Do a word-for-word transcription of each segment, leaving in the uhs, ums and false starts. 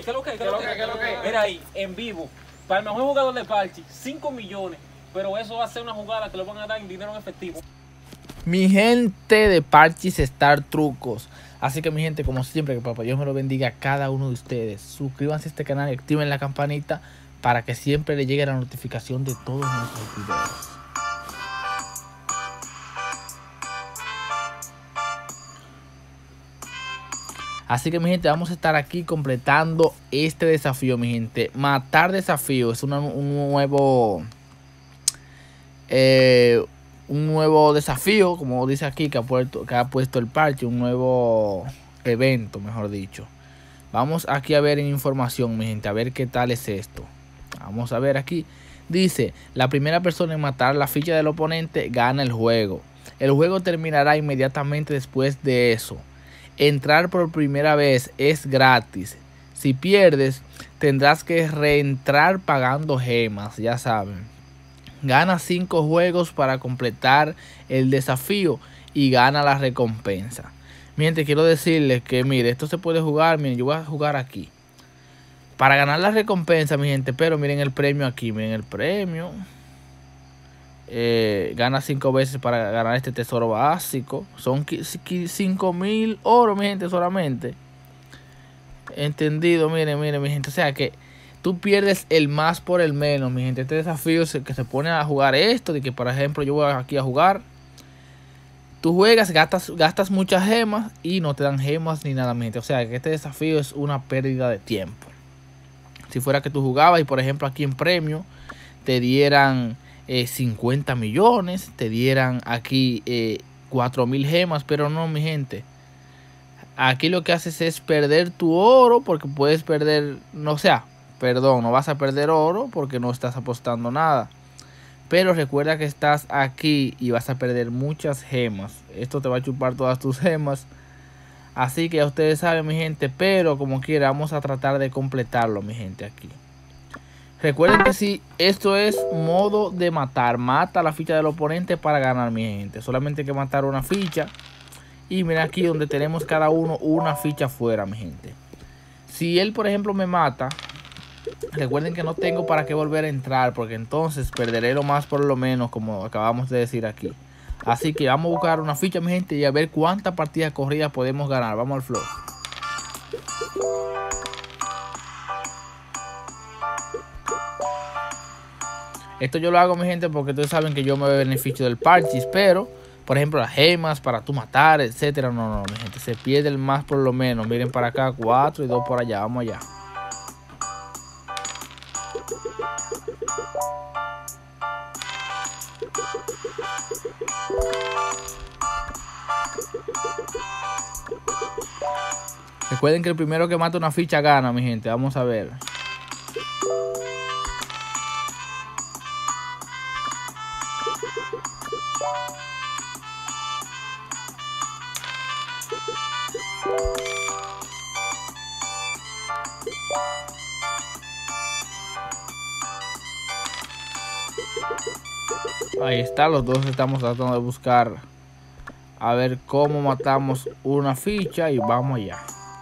¿Qué es lo que? ¿Qué es lo que? ¿Qué es lo que? Mira ahí, en vivo, para el mejor jugador de parche, cinco millones. Pero eso va a ser una jugada que le van a dar en dinero en efectivo. Mi gente de Parchis Star Trucos. Así que mi gente, como siempre, que papá Dios me lo bendiga a cada uno de ustedes. Suscríbanse a este canal y activen la campanita para que siempre le llegue la notificación de todos nuestros videos. Así que mi gente, vamos a estar aquí completando este desafío, mi gente. Matar desafío es una, un nuevo eh, un nuevo desafío, como dice aquí, que ha puesto, que ha puesto el parche, un nuevo evento, mejor dicho. Vamos aquí a ver en información, mi gente, a ver qué tal es esto. Vamos a ver aquí. Dice, la primera persona en matar la ficha del oponente gana el juego. El juego terminará inmediatamente después de eso. Entrar por primera vez es gratis. Si pierdes, tendrás que reentrar pagando gemas, ya saben. Gana cinco juegos para completar el desafío y gana la recompensa. Mi gente, quiero decirles que, mire, esto se puede jugar, miren, yo voy a jugar aquí. Para ganar la recompensa, mi gente, pero miren el premio aquí, miren el premio. Eh, gana cinco veces para ganar este tesoro básico. Son cinco mil oro, mi gente, solamente. Entendido, miren, miren, mi gente. O sea que tú pierdes el más por el menos, mi gente. Este desafío es que se pone a jugar esto. De que, por ejemplo, yo voy aquí a jugar. Tú juegas, gastas, gastas muchas gemas y no te dan gemas ni nada, mi gente. O sea que este desafío es una pérdida de tiempo. Si fuera que tú jugabas y, por ejemplo, aquí en premio te dieran Eh, cincuenta millones, te dieran aquí eh, cuatro mil gemas, pero no, mi gente. Aquí lo que haces es perder tu oro, porque puedes perder, no o sea, perdón, no vas a perder oro porque no estás apostando nada. Pero recuerda que estás aquí y vas a perder muchas gemas. Esto te va a chupar todas tus gemas. Así que ya ustedes saben, mi gente, pero como quiera, vamos a tratar de completarlo, mi gente, aquí. Recuerden que si esto es modo de matar, mata la ficha del oponente para ganar, mi gente. Solamente hay que matar una ficha. Y mira aquí donde tenemos cada uno una ficha afuera, mi gente. Si él, por ejemplo, me mata, recuerden que no tengo para qué volver a entrar, porque entonces perderé lo más por lo menos, como acabamos de decir aquí. Así que vamos a buscar una ficha, mi gente, y a ver cuántas partidas corridas podemos ganar. Vamos al flow. Esto yo lo hago, mi gente, porque ustedes saben que yo me beneficio del parchis, pero, por ejemplo, las gemas para tú matar, etcétera. No, no, mi gente, se pierde el más por lo menos. Miren para acá, cuatro y dos por allá. Vamos allá. Recuerden que el primero que mata una ficha gana, mi gente. Vamos a ver. Ahí está, los dos estamos tratando de buscar a ver cómo matamos una ficha y vamos allá.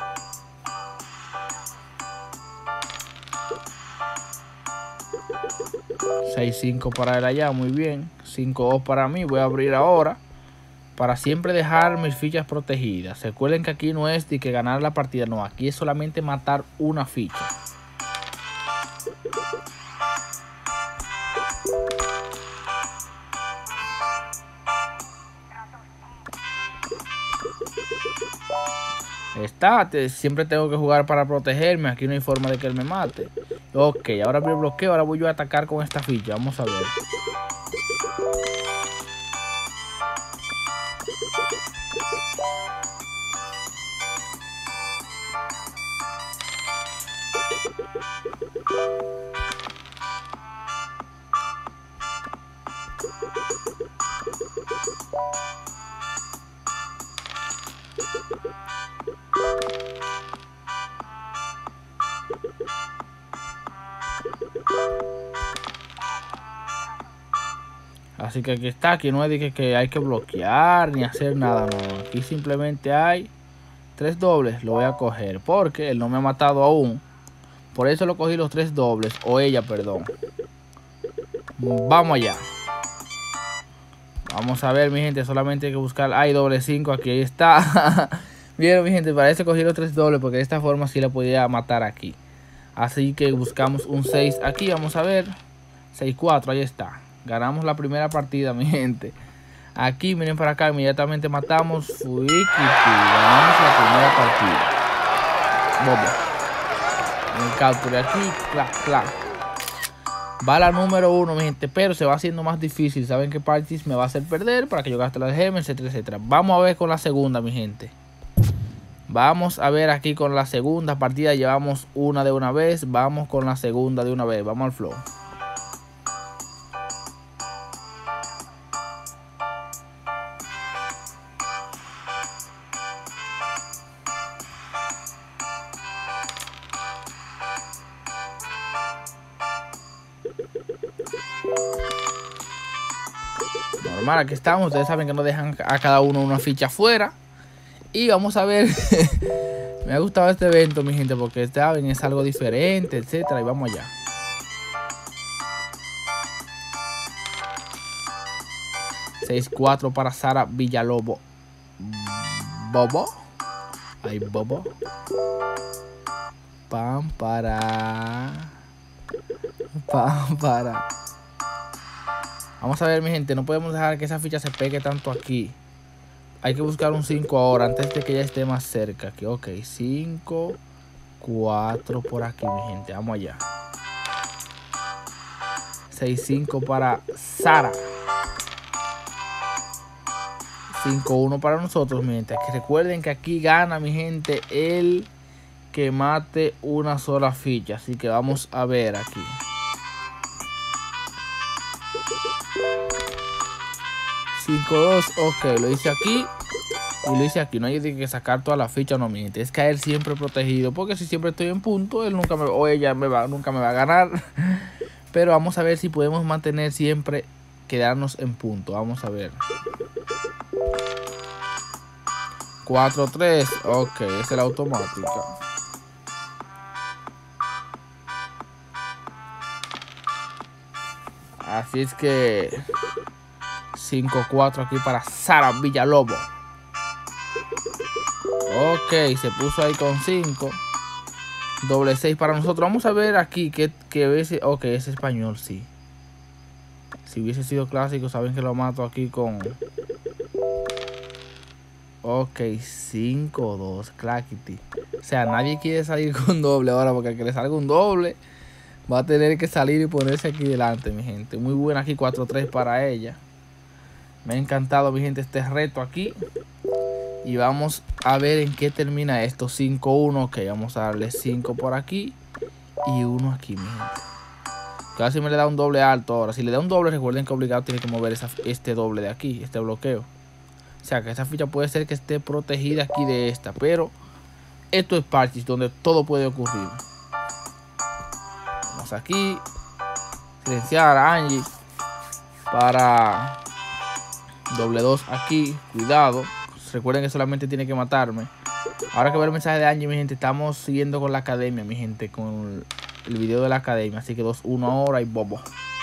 seis cinco para él allá, muy bien. cinco dos para mí, voy a abrir ahora para siempre dejar mis fichas protegidas. Recuerden que aquí no es de que ganar la partida, no, aquí es solamente matar una ficha. Está, te, siempre tengo que jugar para protegerme. Aquí no hay forma de que él me mate. Ok, ahora abrí el bloqueo. Ahora voy yo a atacar con esta ficha. Vamos a ver. Así que aquí está, aquí no es de que, que hay que bloquear ni hacer nada, no. Aquí simplemente hay tres dobles, lo voy a coger porque él no me ha matado aún. Por eso lo cogí los tres dobles. O ella, perdón. Vamos allá. Vamos a ver, mi gente. Solamente hay que buscar. Hay doble cinco. Aquí, ahí está. Vieron, mi gente. Para eso cogí los tres dobles. Porque de esta forma sí la podía matar aquí. Así que buscamos un seis aquí. Vamos a ver. seis cuatro. Ahí está. Ganamos la primera partida, mi gente. Aquí, miren para acá. Inmediatamente matamos. Fuiki. Ganamos la primera partida. Bobo. El capture aquí, clac, clac. Va la número uno, mi gente, pero se va haciendo más difícil. Saben que Parchís me va a hacer perder para que yo gaste las gemas, etcétera, etcétera. Vamos a ver con la segunda, mi gente. Vamos a ver aquí con la segunda partida. Llevamos una de una vez. Vamos con la segunda de una vez. Vamos al flow. Normal, aquí estamos. Ustedes saben que no dejan a cada uno una ficha afuera. Y vamos a ver. Me ha gustado este evento, mi gente, porque saben, es algo diferente, etcétera. Y vamos allá. seis cuatro para Sara Villalobo. Bobo. Ay, bobo. Pam para. Pam para. Vamos a ver, mi gente, no podemos dejar que esa ficha se pegue tanto aquí. Hay que buscar un cinco ahora, antes de que ella esté más cerca. Aquí, ok, cinco, cuatro por aquí, mi gente. Vamos allá. seis cinco para Sara. cinco uno para nosotros, mi gente. Que recuerden que aquí gana, mi gente, el que mate una sola ficha. Así que vamos a ver aquí. cinco dos, ok, lo hice aquí y lo hice aquí. No hay que sacar toda la ficha, no, mi gente. Es caer siempre protegido, porque si siempre estoy en punto, él nunca me, o ella me va, nunca me va a ganar. Pero vamos a ver si podemos mantener siempre, quedarnos en punto. Vamos a ver. cuatro tres, ok, esa es la automática. Así es que cinco cuatro aquí para Sara Villalobo. Ok, se puso ahí con cinco. Doble seis para nosotros. Vamos a ver aquí que, que veces. Ok, es español, sí. Si hubiese sido clásico, saben que lo mato aquí con. Ok, cinco dos, claquiti. O sea, nadie quiere salir con doble ahora, porque al que le salga un doble va a tener que salir y ponerse aquí delante, mi gente. Muy buena aquí, cuatro tres para ella. Me ha encantado, mi gente, este reto aquí. Y vamos a ver en qué termina esto. cinco uno, ok, vamos a darle cinco por aquí y uno aquí, mi gente. Casi me le da un doble alto ahora. Si le da un doble, recuerden que obligado tiene que mover esa, este doble de aquí, este bloqueo. O sea, que esa ficha puede ser que esté protegida aquí de esta. Pero esto es Parchís, donde todo puede ocurrir. Vamos aquí. Silenciar a Angie para doble dos aquí. Cuidado. Recuerden que solamente tiene que matarme. Ahora que veo el mensaje de Angie, mi gente, estamos siguiendo con la academia, mi gente, con el video de la academia. Así que dos uno ahora y bobo.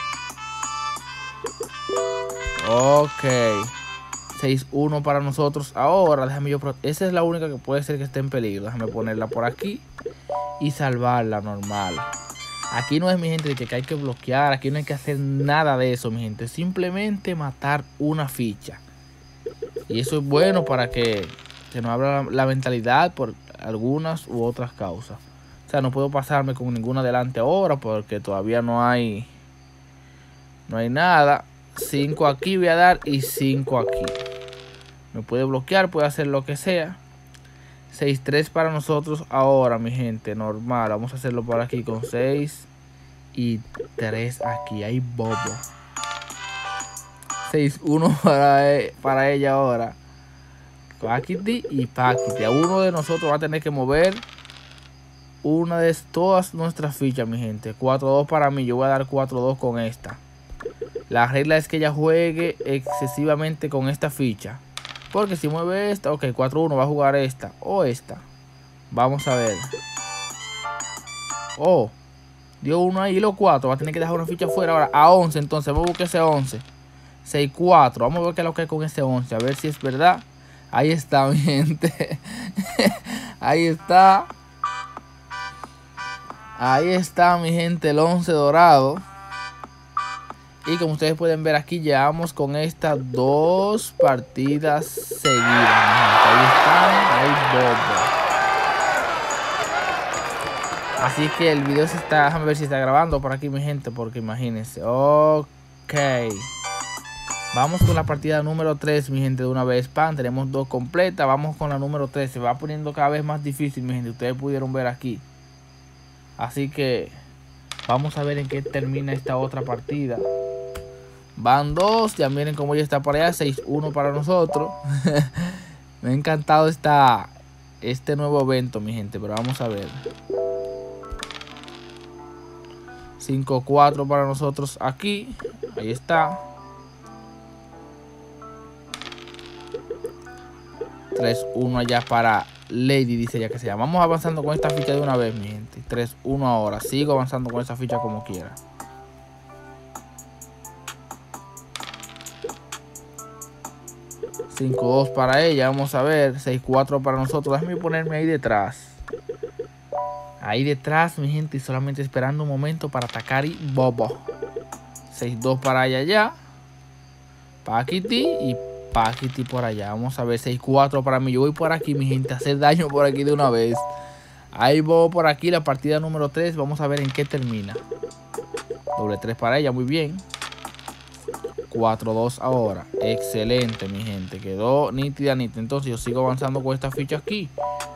Ok. seis uno para nosotros. Ahora, déjame yo... Esa es la única que puede ser que esté en peligro. Déjame ponerla por aquí y salvarla normal. Aquí no es, mi gente, de que hay que bloquear. Aquí no hay que hacer nada de eso, mi gente. Simplemente matar una ficha. Y eso es bueno para que se nos abra la, la mentalidad por algunas u otras causas. O sea, no puedo pasarme con ninguna adelante ahora porque todavía no hay... No hay nada. cinco aquí voy a dar y cinco aquí. Me puede bloquear, puede hacer lo que sea. seis tres para nosotros ahora, mi gente, normal. Vamos a hacerlo por aquí con seis y tres aquí. Hay bobo. seis uno para, para ella ahora. Paquiti y Paquiti. A uno de nosotros va a tener que mover una de todas nuestras fichas, mi gente. cuatro dos para mí. Yo voy a dar cuatro dos con esta. La regla es que ella juegue excesivamente con esta ficha. Porque si mueve esta, ok, cuatro uno va a jugar esta o esta. Vamos a ver. Oh, dio uno ahí y los cuatro. Va a tener que dejar una ficha fuera ahora. A once, entonces. Vamos a buscar ese once. seis cuatro. Vamos a ver qué es lo que hay con ese once. A ver si es verdad. Ahí está, mi gente. Ahí está. Ahí está, mi gente, el once dorado. Y como ustedes pueden ver aquí, llevamos con estas dos partidas seguidas. Ahí están, ahí bobo. Así que el video se está, déjame ver si está grabando por aquí, mi gente, porque imagínense. Ok. Vamos con la partida número tres, mi gente, de una vez. Pan, tenemos dos completas. Vamos con la número tres. Se va poniendo cada vez más difícil, mi gente. Ustedes pudieron ver aquí. Así que vamos a ver en qué termina esta otra partida. Van dos, ya miren cómo ya está por allá, seis uno para nosotros. Me ha encantado esta, este nuevo evento, mi gente, pero vamos a ver. cinco cuatro para nosotros aquí, ahí está. tres uno allá para Lady, dice ya que se llama. Vamos avanzando con esta ficha de una vez, mi gente. tres uno ahora, sigo avanzando con esta ficha como quiera. cinco dos para ella, vamos a ver. seis cuatro para nosotros. Déjame ponerme ahí detrás. Ahí detrás, mi gente. Y solamente esperando un momento para atacar y bobo. seis dos para allá ya. Paquiti y Paquiti por allá. Vamos a ver. seis cuatro para mí. Yo voy por aquí, mi gente. A hacer daño por aquí de una vez. Ahí voy por aquí. La partida número tres. Vamos a ver en qué termina. Doble tres para ella. Muy bien. cuatro dos ahora. Excelente, mi gente. Quedó nítida, nítida. Entonces yo sigo avanzando con esta ficha aquí.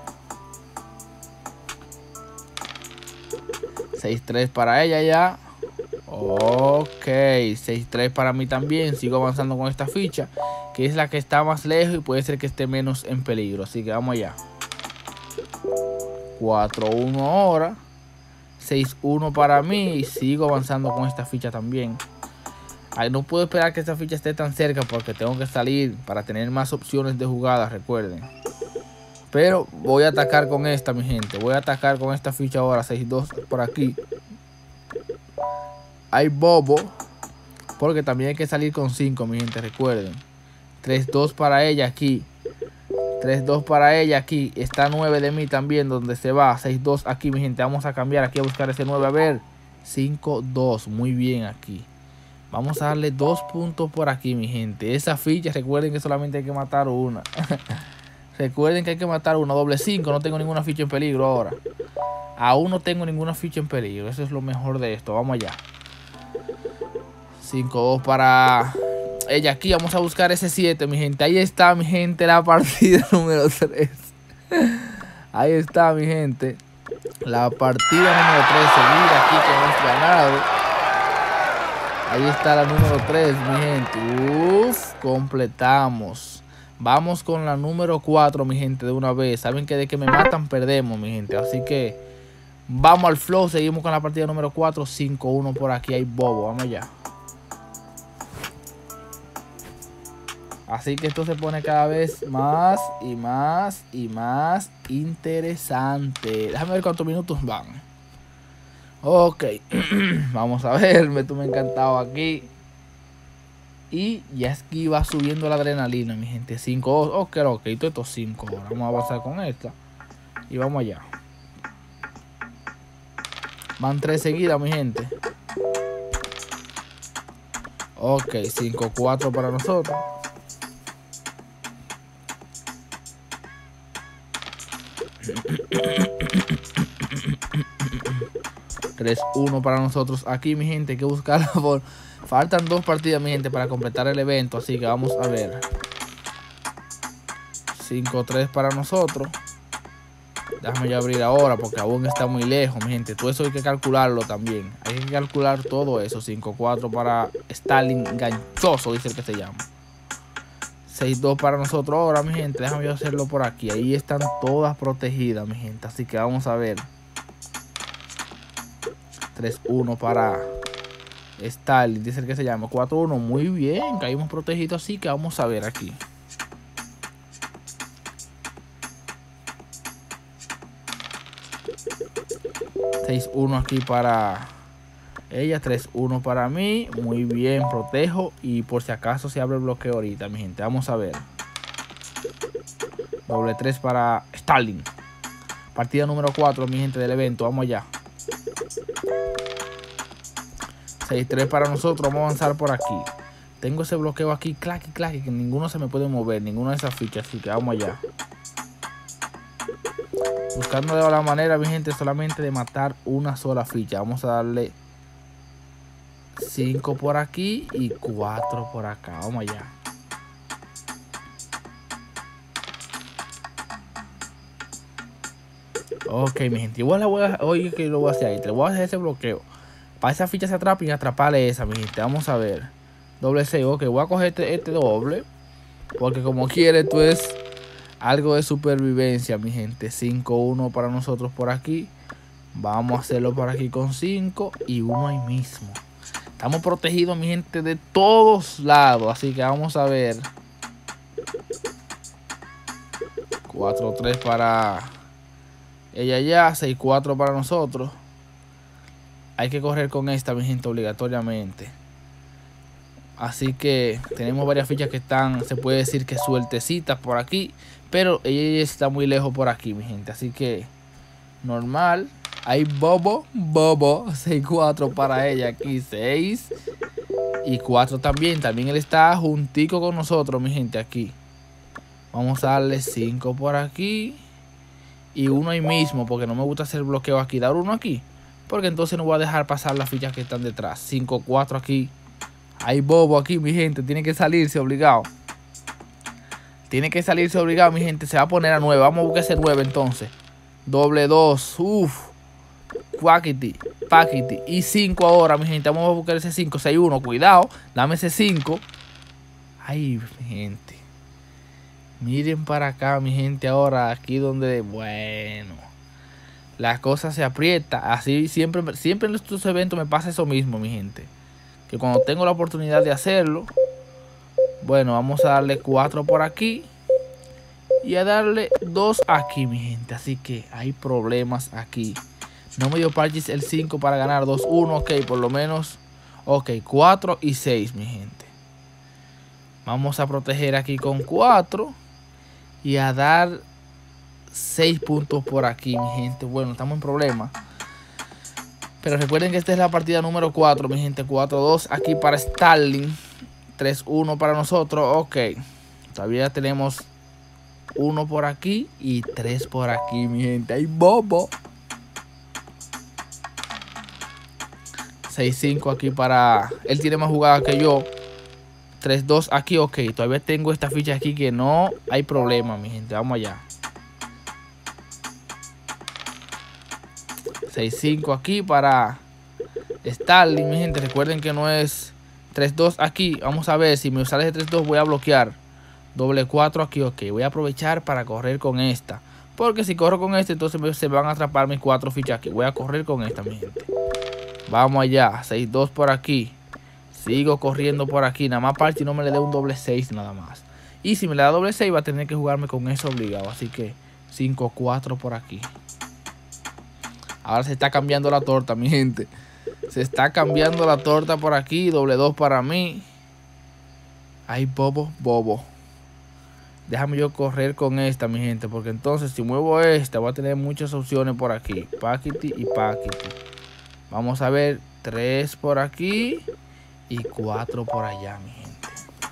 seis tres para ella ya. Ok. seis tres para mí también. Sigo avanzando con esta ficha, que es la que está más lejos y puede ser que esté menos en peligro. Así que vamos allá. cuatro uno ahora. seis uno para mí. Y sigo avanzando con esta ficha también. Ay, no puedo esperar que esta ficha esté tan cerca porque tengo que salir para tener más opciones de jugadas, recuerden. Pero voy a atacar con esta, mi gente. Voy a atacar con esta ficha ahora, seis dos por aquí. Hay bobo, porque también hay que salir con cinco, mi gente, recuerden. tres dos para ella aquí. tres dos para ella aquí. Está nueve de mí también, donde se va. seis dos aquí, mi gente. Vamos a cambiar aquí a buscar ese nueve. A ver. cinco dos. Muy bien aquí. Vamos a darle dos puntos por aquí, mi gente. Esa ficha, recuerden que solamente hay que matar una. Recuerden que hay que matar una. Doble cinco. No tengo ninguna ficha en peligro ahora. Aún no tengo ninguna ficha en peligro. Eso es lo mejor de esto. Vamos allá. cinco dos para ella aquí. Vamos a buscar ese siete, mi gente. Ahí está, mi gente, la partida número tres. Ahí está, mi gente. La partida número tres. Seguida aquí que hemos ganado. Ahí está la número tres, mi gente. Uf, completamos. Vamos con la número cuatro, mi gente, de una vez. Saben que de que me matan, perdemos, mi gente. Así que vamos al flow. Seguimos con la partida número cuatro. cinco uno por aquí. Hay bobo. Vamos allá. Así que esto se pone cada vez más y más y más interesante. Déjame ver cuántos minutos van. Ok, vamos a ver, me, tú me ha encantado aquí. Y ya es que va subiendo la adrenalina, mi gente. cinco, ok, ok, todo estos cinco. Ahora vamos a avanzar con esta. Y vamos allá. Van tres seguidas, mi gente. Ok, cinco cuatro para nosotros. tres uno para nosotros aquí, mi gente. Hay que buscarla por... Faltan dos partidas, mi gente, para completar el evento. Así que vamos a ver. cinco tres para nosotros. Déjame yo abrir ahora porque aún está muy lejos, mi gente. Todo eso hay que calcularlo también. Hay que calcular todo eso. cinco cuatro para Stalin Ganchoso, dice el que se llama. seis dos para nosotros ahora, mi gente. Déjame yo hacerlo por aquí. Ahí están todas protegidas, mi gente. Así que vamos a ver. tres uno para Stalin, dice el que se llama. cuatro uno, muy bien. Caímos protegidos, así que vamos a ver aquí. seis uno aquí para ella, tres uno para mí. Muy bien, protejo. Y por si acaso se abre el bloqueo ahorita, mi gente. Vamos a ver. Doble tres para Stalin. Partida número cuatro, mi gente, del evento. Vamos allá. seis tres para nosotros. Vamos a avanzar por aquí. Tengo ese bloqueo aquí, clac, clac, que ninguno se me puede mover. Ninguna de esas fichas. Así que vamos allá. Buscando de la manera, mi gente, solamente de matar una sola ficha. Vamos a darle cinco por aquí y cuatro por acá. Vamos allá. Ok, mi gente. Igual la voy a... Oye, que lo voy a hacer ahí. Te voy a hacer ese bloqueo. Para esa ficha se atrapen y atraparle esa, mi gente. Vamos a ver. Doble seis. Ok, voy a coger este, este doble. Porque como quiere, esto es algo de supervivencia, mi gente. cinco uno para nosotros por aquí. Vamos a hacerlo por aquí con cinco. Y uno ahí mismo. Estamos protegidos, mi gente, de todos lados. Así que vamos a ver. cuatro tres para ella ya. seis cuatro para nosotros. Hay que correr con esta, mi gente, obligatoriamente. Así que tenemos varias fichas que están, se puede decir que sueltecitas por aquí. Pero ella está muy lejos por aquí, mi gente. Así que normal. Hay bobo, bobo. seis cuatro para ella aquí. seis. Y cuatro también. También él está juntico con nosotros, mi gente, aquí. Vamos a darle cinco por aquí. Y uno ahí mismo, porque no me gusta hacer bloqueo aquí. Dar uno aquí. Porque entonces no voy a dejar pasar las fichas que están detrás. cinco cuatro aquí. Hay bobo aquí, mi gente. Tiene que salirse obligado. Tiene que salirse obligado, mi gente. Se va a poner a nueve. Vamos a buscar ese nueve entonces. Doble dos. Uff. Paquiti. Paquiti. Y cinco ahora, mi gente. Vamos a buscar ese cinco. seis uno. Cuidado. Dame ese cinco. Ay, mi gente. Miren para acá, mi gente. Ahora aquí donde... Bueno. La cosa se aprieta. Así siempre, siempre en estos eventos me pasa eso mismo, mi gente. Que cuando tengo la oportunidad de hacerlo, bueno, vamos a darle cuatro por aquí y a darle dos aquí, mi gente. Así que hay problemas aquí. No me dio Parchis el cinco para ganar dos uno. Ok, por lo menos. Ok, cuatro y seis, mi gente. Vamos a proteger aquí con cuatro y a dar seis puntos por aquí, mi gente. Bueno, estamos en problemas. Pero recuerden que esta es la partida número cuatro, mi gente. cuatro dos aquí para Stalin. tres uno para nosotros. Ok. Todavía tenemos uno por aquí y tres por aquí, mi gente. ¡Ay, bobo! seis cinco aquí para... Él tiene más jugada que yo. tres dos aquí. Ok. Todavía tengo esta ficha aquí que no hay problema, mi gente. Vamos allá. seis cinco aquí para Stalin, mi gente. Recuerden que no es tres dos aquí. Vamos a ver si me sale de tres dos. Voy a bloquear. Doble cuatro aquí. Ok. Voy a aprovechar para correr con esta. Porque si corro con esta, entonces me, se van a atrapar mis cuatro fichas aquí. Voy a correr con esta, mi gente. Vamos allá. seis dos por aquí. Sigo corriendo por aquí. Nada más Parchi no me le dé un doble seis nada más. Y si me le da doble seis va a tener que jugarme con eso obligado. Así que cinco cuatro por aquí. Ahora se está cambiando la torta, mi gente. Se está cambiando la torta por aquí. Doble dos para mí. Ay, bobo, bobo. Déjame yo correr con esta, mi gente. Porque entonces si muevo esta, voy a tener muchas opciones por aquí. Paquiti y Paquiti. Vamos a ver. tres por aquí. Y cuatro por allá, mi gente.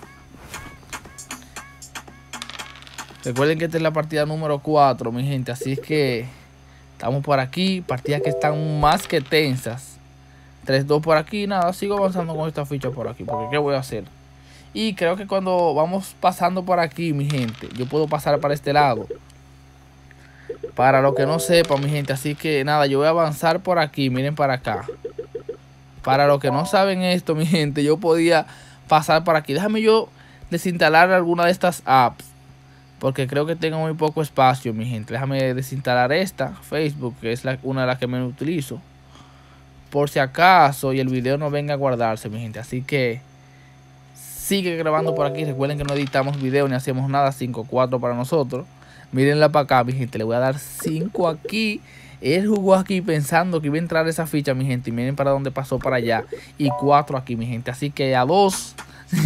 Recuerden que esta es la partida número cuatro, mi gente. Así es que... Estamos por aquí, partidas que están más que tensas. tres dos por aquí, nada, sigo avanzando con esta ficha por aquí, porque ¿qué voy a hacer? Y creo que cuando vamos pasando por aquí, mi gente, yo puedo pasar para este lado. Para lo que no sepa, mi gente, así que nada, yo voy a avanzar por aquí, miren para acá. Para los que no saben esto, mi gente, yo podía pasar por aquí. Déjame yo desinstalar alguna de estas apps. Porque creo que tengo muy poco espacio, mi gente. Déjame desinstalar esta, Facebook, que es la, una de las que menos utilizo. Por si acaso y el video no venga a guardarse, mi gente. Así que sigue grabando por aquí. Recuerden que no editamos video ni hacemos nada. cinco cuatro para nosotros. Mírenla para acá, mi gente. Le voy a dar cinco aquí. Él jugó aquí pensando que iba a entrar esa ficha, mi gente. Y miren para dónde pasó, para allá. Y cuatro aquí, mi gente. Así que a dos.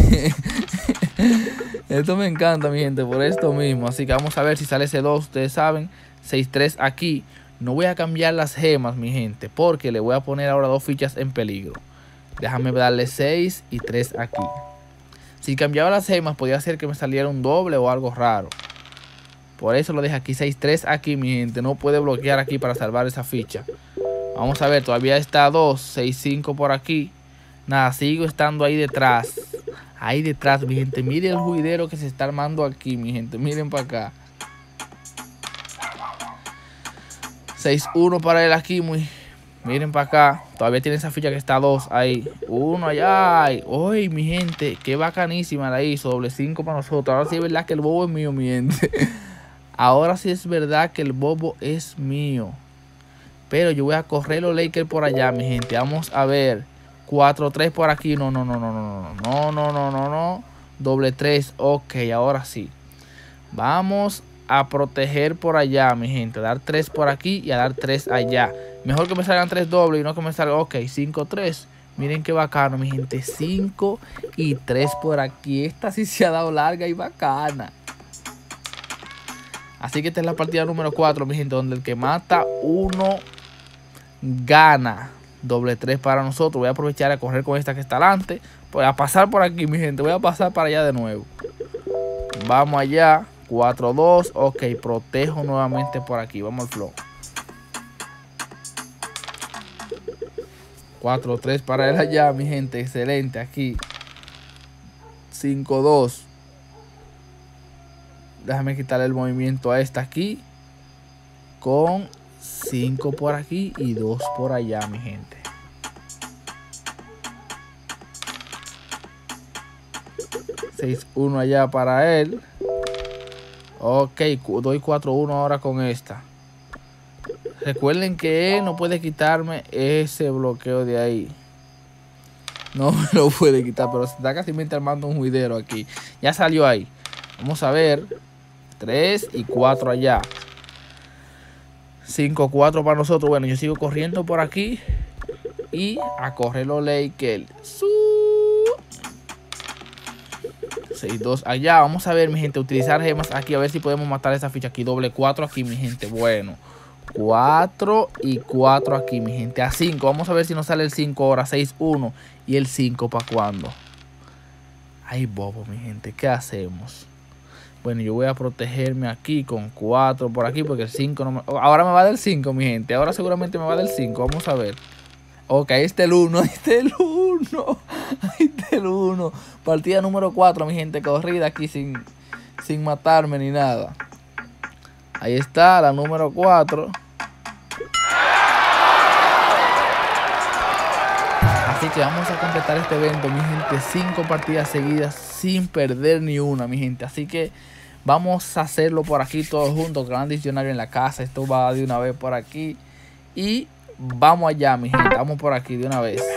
Esto me encanta, mi gente, por esto mismo. Así que vamos a ver si sale ese dos. Ustedes saben, seis tres aquí. No voy a cambiar las gemas, mi gente, porque le voy a poner ahora dos fichas en peligro. Déjame darle seis y tres aquí. Si cambiaba las gemas, podía ser que me saliera un doble o algo raro. Por eso lo dejé aquí, seis tres aquí, mi gente. No puede bloquear aquí para salvar esa ficha. Vamos a ver, todavía está dos, seis cinco por aquí. Nada, sigo estando ahí detrás. Ahí detrás, mi gente. Miren el juidero que se está armando aquí, mi gente. Miren para acá. seis uno para él aquí, muy. Miren para acá. Todavía tiene esa ficha que está dos ahí. Uno allá. Uy, mi gente. Qué bacanísima la hizo. Doble cinco para nosotros. Ahora sí es verdad que el bobo es mío, mi gente. Ahora sí es verdad que el bobo es mío. Pero yo voy a correr los Lakers por allá, mi gente. Vamos a ver. cuatro tres por aquí. No, no, no, no, no, no, no, no, no, no. Doble tres. Ok, ahora sí. Vamos a proteger por allá, mi gente. A dar tres por aquí y a dar tres allá. Mejor que me salgan tres dobles y no que me salgan. Ok, cinco tres. Miren qué bacano, mi gente. cinco y tres por aquí. Esta sí se ha dado larga y bacana. Así que esta es la partida número cuatro, mi gente. Donde el que mata uno gana. Doble tres para nosotros. Voy a aprovechar a correr con esta que está adelante. Voy a pasar por aquí, mi gente. Voy a pasar para allá de nuevo. Vamos allá. cuatro dos. Ok, protejo nuevamente por aquí. Vamos al flow. cuatro tres para él allá, mi gente. Excelente aquí. cinco dos. Déjame quitarle el movimiento a esta aquí. Con cinco por aquí y dos por allá, mi gente. seis uno allá para él. Ok, doy cuatro uno ahora con esta. Recuerden que él no puede quitarme ese bloqueo de ahí. No me lo puede quitar, pero se está casi armando un juidero aquí. Ya salió ahí. Vamos a ver. tres y cuatro allá. cinco cuatro para nosotros. Bueno, yo sigo corriendo por aquí. Y a correr los Lakers. seis dos allá. Vamos a ver, mi gente. Utilizar gemas aquí. A ver si podemos matar esa ficha aquí. Doble cuatro aquí, mi gente. Bueno. cuatro y cuatro aquí, mi gente. A cinco. Vamos a ver si nos sale el cinco ahora. seis uno. ¿Y el cinco para cuándo? Ay, bobo, mi gente. ¿Qué hacemos? Bueno, yo voy a protegerme aquí con cuatro por aquí. Porque el cinco no me... Ahora me va del cinco, mi gente. Ahora seguramente me va del cinco. Vamos a ver. Ok, ahí está el uno. Ahí está el uno. Ahí está el uno. Partida número cuatro, mi gente. Corrida aquí sin, sin matarme ni nada. Ahí está la número cuatro. Así que vamos a completar este evento, mi gente. Cinco partidas seguidas sin perder ni una, mi gente. Así que vamos a hacerlo por aquí todos juntos. Gran diccionario en la casa. Esto va de una vez por aquí. Y vamos allá, mi gente. Vamos por aquí de una vez.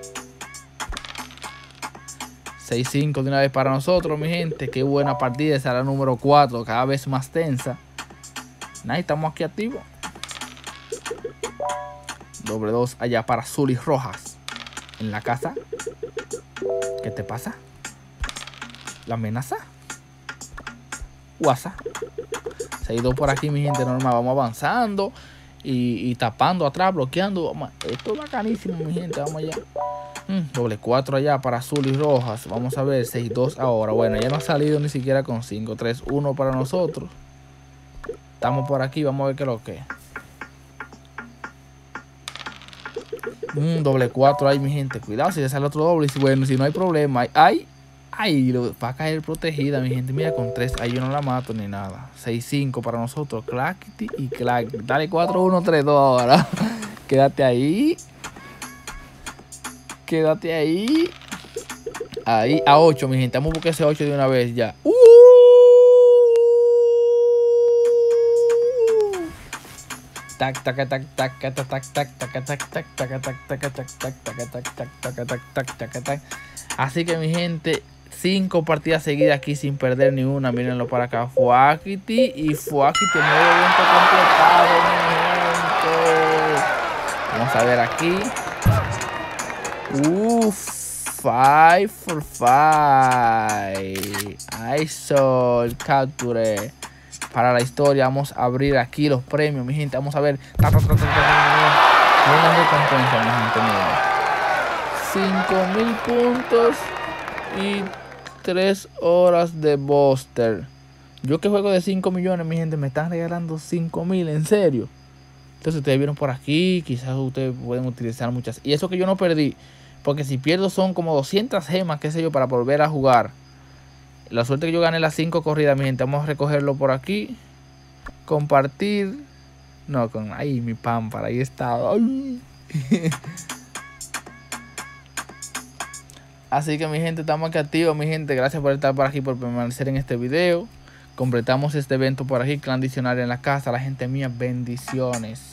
seis cinco de una vez para nosotros, mi gente. Qué buena partida. Esa es la número cuatro. Cada vez más tensa. Nah, estamos aquí activos. Doble dos allá para Azul y Rojas. En la casa. ¿Qué te pasa? ¿La amenaza? WhatsApp. seis dos por aquí, mi gente normal. Vamos avanzando. Y, y tapando atrás, bloqueando. Esto es bacanísimo, mi gente. Vamos allá. Mm, doble cuatro allá para Azul y Rojas. Vamos a ver. seis dos ahora. Bueno, ya no ha salido ni siquiera con cinco. tres uno para nosotros. Estamos por aquí, vamos a ver qué es lo que es. Mm, doble cuatro ahí, mi gente. Cuidado si le sale otro doble. Bueno, si no hay problema. Ay, ay, va a caer protegida, mi gente. Mira, con tres ahí yo no la mato ni nada. seis cinco para nosotros. Clackity y clack. Dale cuatro uno tres dos ahora. Quédate ahí. Quédate ahí. Ahí, a ocho, mi gente. Vamos a buscar ese ocho de una vez ya. Uh. Tac tac tac tac tac tac tac tac tac tac tac tac tac tac tac tac tac tac tac tac. Así que, mi gente, cinco partidas seguidas aquí sin perder ni una. Mírenlo para acá. Fuakity y Fuakity. Nuevo evento completado, mi gente. Vamos a ver aquí. Uff, five for five. Ahí sol, capture. Para la historia, vamos a abrir aquí los premios, mi gente. Vamos a ver. Una recompensa, mi gente, miren. cinco mil puntos y tres horas de booster. Yo que juego de cinco millones, mi gente, me están regalando cinco mil, en serio. Entonces ustedes vieron por aquí, quizás ustedes pueden utilizar muchas. Y eso que yo no perdí, porque si pierdo son como doscientas gemas, qué sé yo, para volver a jugar. La suerte que yo gané las cinco corridas, mi gente. Vamos a recogerlo por aquí. Compartir. No, con ahí mi pámpara, ahí está. Ay. Así que mi gente, estamos aquí activos, mi gente. Gracias por estar por aquí, por permanecer en este video. Completamos este evento por aquí, clan diccionario en la casa. La gente mía, bendiciones.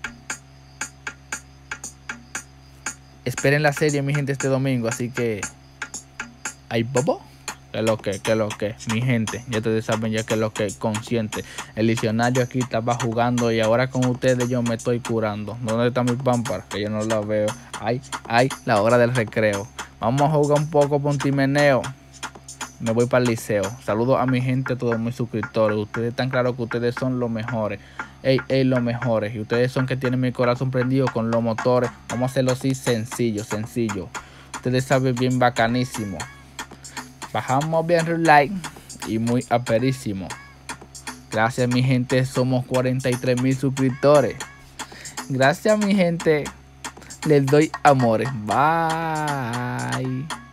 Esperen la serie, mi gente, este domingo. Así que... ¡ay, bobo! Que lo que, que lo que, mi gente, ya ustedes saben ya que lo que, consciente. El diccionario aquí estaba jugando y ahora con ustedes yo me estoy curando. ¿Dónde está mi pámpara? Que yo no la veo. Ay, ay, la hora del recreo. Vamos a jugar un poco pontimeneo. Me voy para el liceo. Saludos a mi gente, a todos mis suscriptores. Ustedes están claros que ustedes son los mejores. Ey, ey, los mejores. Y ustedes son que tienen mi corazón prendido con los motores. Vamos a hacerlo así sencillo, sencillo. Ustedes saben bien bacanísimo. Bajamos bien el like y muy aperísimo. Gracias mi gente, somos cuarenta y tres mil suscriptores. Gracias mi gente, les doy amores. Bye.